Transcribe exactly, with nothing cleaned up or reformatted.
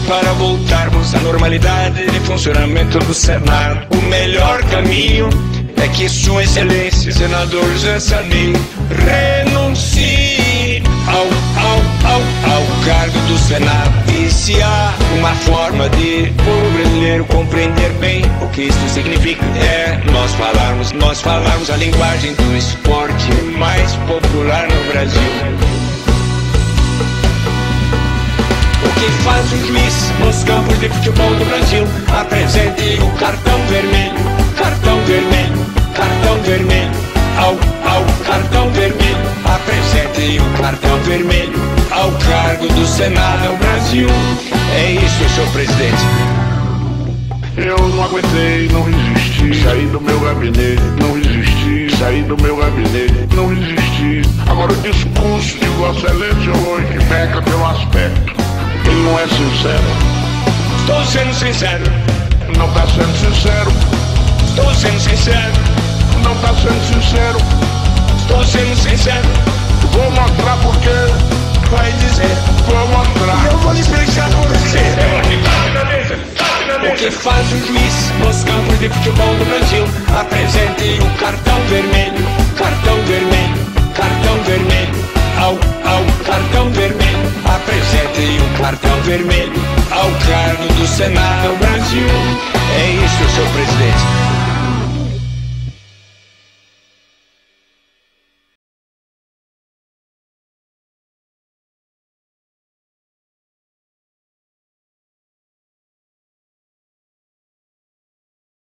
para voltarmos à normalidade de funcionamento do Senado. O melhor caminho é que Sua Excelência, senador José Sarney, renuncie ao, ao, ao, ao cargo do Senado. E se há uma forma de o povo brasileiro compreender bem o que isso significa, é nós falarmos, nós falarmos a linguagem do esporte mais popular no Brasil. O que faz o juiz nos campos de futebol do Brasil? Apresente o cartão vermelho, cartão vermelho, cartão vermelho, ao, ao cartão vermelho. Apresente o cartão vermelho ao cargo do Senado do Brasil. É isso, senhor presidente. Eu não aguentei, não resisti, saí do meu gabinete, não resisti, saí do meu gabinete, não resisti. Agora o discurso de Vossa Excelência hoje peca pelo aspecto. Ele não é sincero. Estou sendo sincero. Não está sendo sincero. Estou sendo sincero. Não está sendo sincero. Estou sendo sincero. Vou mostrar porque. Vai dizer. Vou mostrar. Eu vou lhe explicar por você. O que faz o juiz nos campos de futebol do Brasil? Apresente o cartão vermelho, cartão vermelho, cartão vermelho, ao, ao cartão vermelho. Apresente o cartão vermelho ao cargo do Senado do Brasil. É isso, senhor presidente.